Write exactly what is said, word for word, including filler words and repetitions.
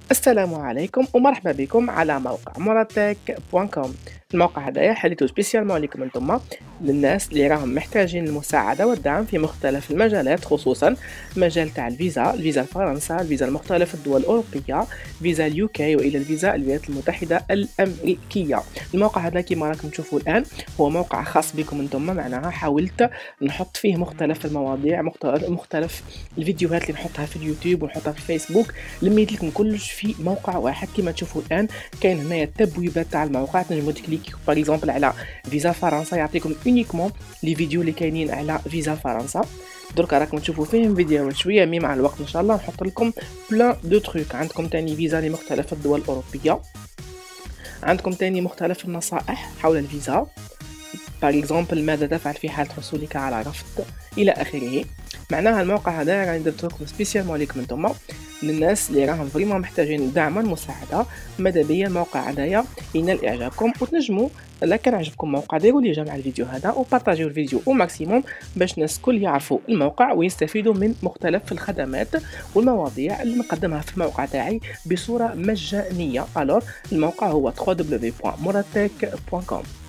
السلام عليكم ومرحبا بكم على موقع مراتك دوت كوم. الموقع هذايا حليته سبيسيالمون ليكم انتم، للناس اللي راهم محتاجين المساعدة والدعم في مختلف المجالات، خصوصا مجال تاع الفيزا الفيزا لفرنسا، الفيزا لمختلف الدول الأوروبية، فيزا اليوكي وإلى الفيزا الولايات المتحدة الأمريكية. الموقع هذا كما راكم تشوفوا الآن هو موقع خاص بكم انتم، معناها حاولت نحط فيه مختلف المواضيع، مختلف مختلف الفيديوهات اللي نحطها في اليوتيوب ونحطها في الفيسبوك، لميت لكم كلش في موقع واحد. كما تشوفوا الان كاين هنايا التبويبات تاع الموقع، تنجموا تكليكيو باغ اكزومبل على فيزا فرنسا، يعطيكم اونيكمون لي فيديو اللي كاينين على فيزا فرنسا. دركا راكم تشوفوا فيهم فيديوهات شويه، مي مع الوقت ان شاء الله نحط لكم بلان دو تروك. عندكم تاني فيزا لمختلف الدول الاوروبيه، عندكم تاني مختلف النصائح حول الفيزا، باغ اكزومبل ماذا تفعل في حال حصولك على رفض الى اخره. معناها الموقع هذا راني درت لكم سبيسيالمون ليكم نتوما، للناس اللي راهم فريمون محتاجين دعم والمساعده. ماذا بيا الموقع هذايا ينال اعجابكم، وتنجموا الا كان عجبكم الموقع ديروا لي جيم على الفيديو هذا وبارطاجيو الفيديو او ماكسيموم باش الناس الكل يعرفوا الموقع ويستفيدوا من مختلف الخدمات والمواضيع اللي نقدمها في الموقع تاعي بصوره مجانيه. الور الموقع هو دبليو دبليو دبليو دوت مراتك دوت كوم.